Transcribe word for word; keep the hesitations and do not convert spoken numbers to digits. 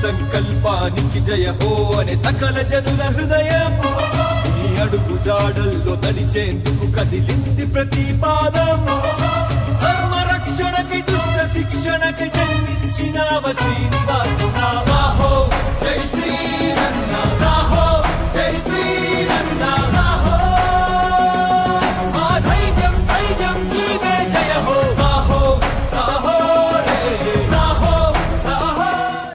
సంకల్పానికి జయ హో అనే సకల జనుల హృదయం నీ అడుగు జాడల్లో నడిచేందుకు కదిలింది ప్రతి పాదం ధర్మ రక్షణకై దుష్ట శిక్షణకై జన్మించినావ శ్రీనివాస